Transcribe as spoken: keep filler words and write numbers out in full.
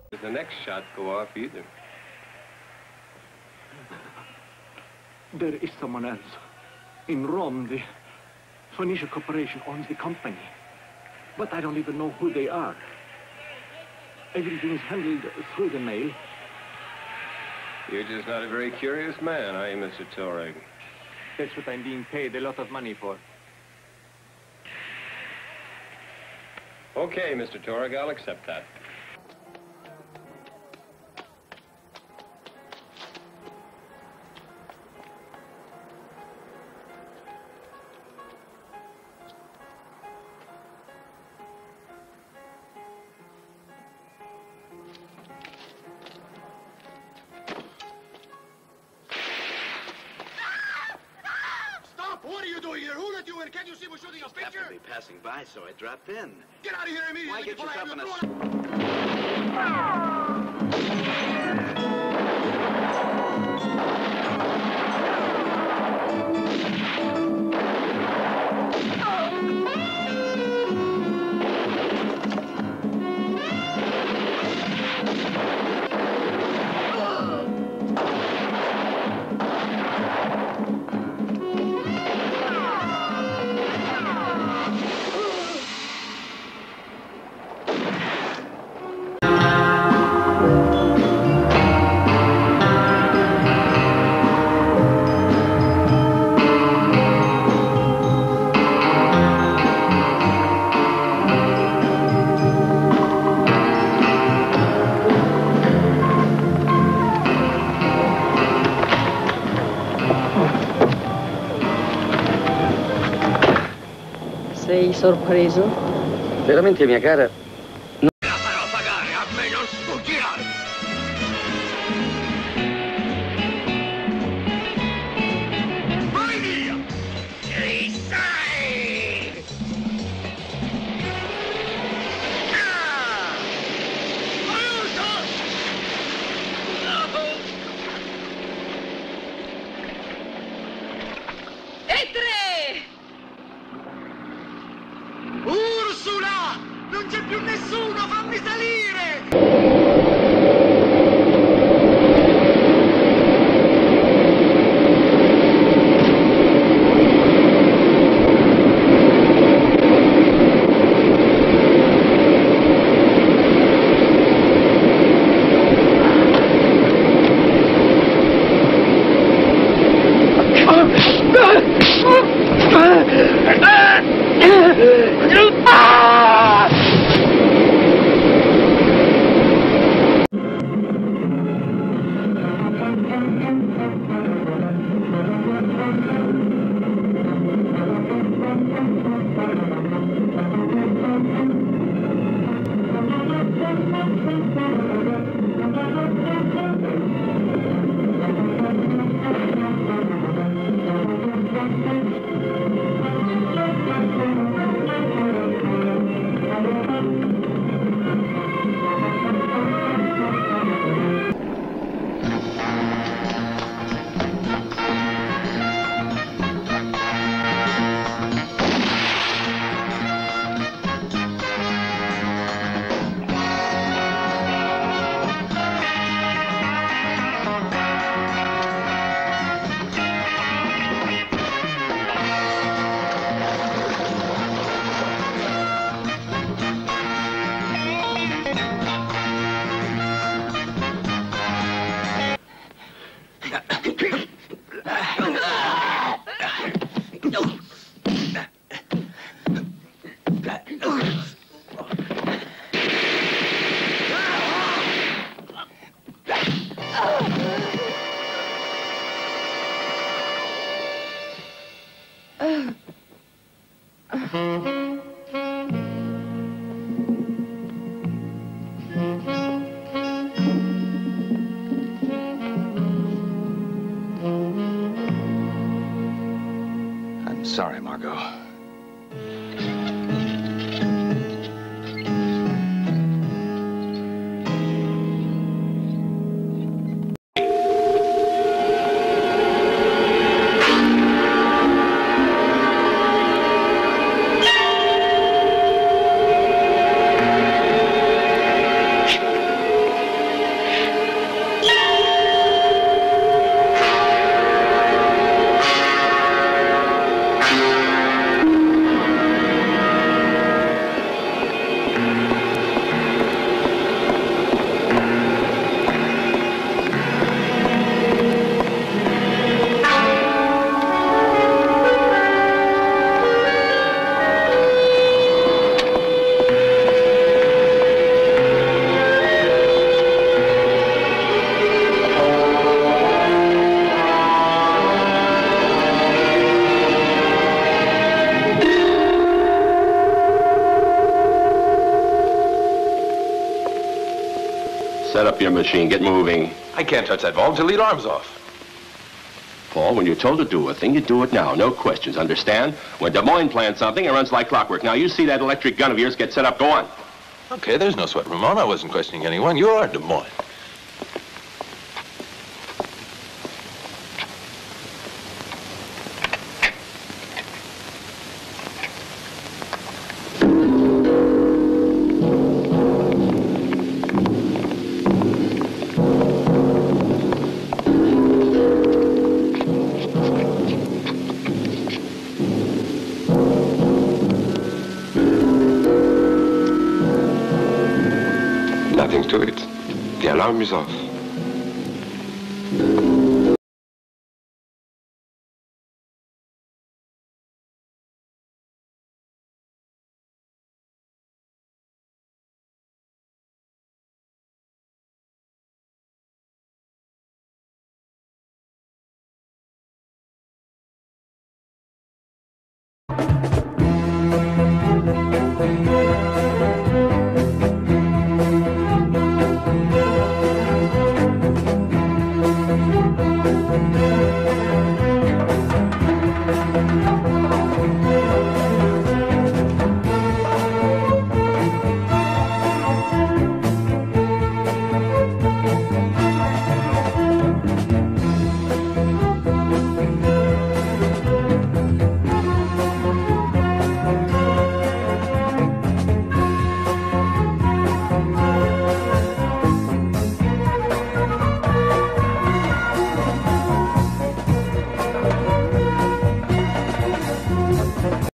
Did the next shot go off either? There is someone else. In Rome, the Phoenicia Corporation owns the company. But I don't even know who they are. Everything is handled through the mail. You're just not a very curious man, are you, Mister Touareg? That's what I'm being paid a lot of money for. Okay, Mister Touareg, I'll accept that. Can't you see we're shooting a picture? Happened to be passing by, so I dropped in. Get out of here immediately. Why get yourself in a... Sei sorpreso? Veramente, mia cara? La farò pagare, a me non sfuggirà! Vai via! Ci sei! Ah! Aiuto! No! E tre! Ursula! Non c'è più nessuno, fammi salire! I'm sorry, Margot. Set up your machine. Get moving. I can't touch that valve until the alarm's off. Paul, when you're told to do a thing, you do it now. No questions, understand? When Des Moines plans something, it runs like clockwork. Now, you see that electric gun of yours get set up. Go on. Okay, there's no sweat, Ramon. I wasn't questioning anyone. You are Des Moines. Nothing to it. The alarm is off.